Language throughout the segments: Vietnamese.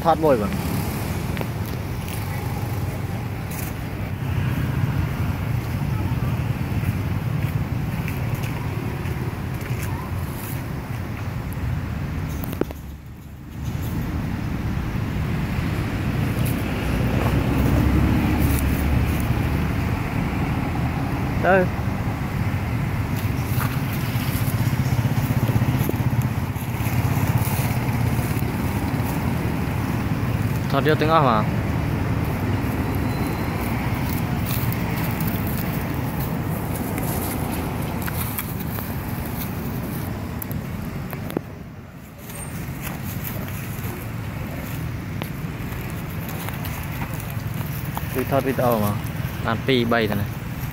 thoát môi mà đây thoát vô tiếng ốc mà tôi thoát video mà làm pi bay thế này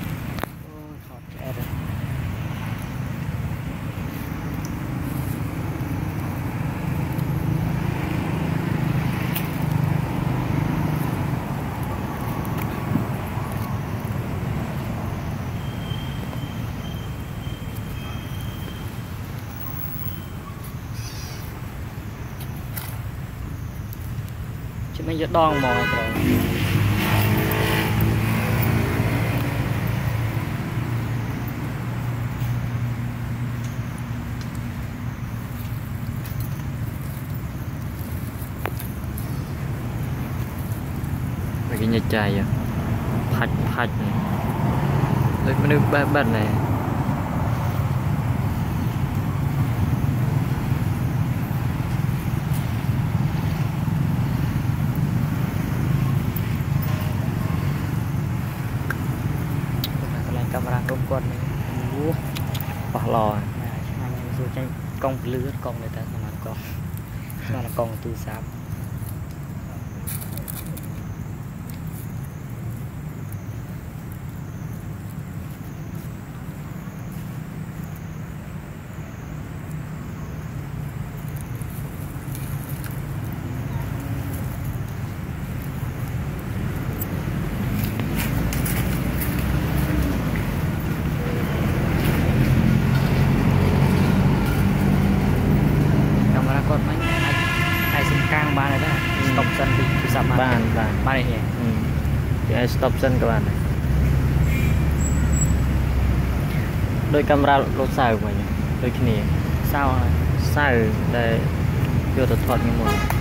chứ mấy giờ đòn mò rồi cái nhà chài à phạch phạch này rồi mới được ba bật này camera công quân này bỏ lò rồi tranh công lướt công này ta mà là công từ sáp stop sân thì sắp bàn này nhỉ thì stop sân các bạn này đôi camera lột xài của mình đôi khi này sao để đưa thuật thuật như một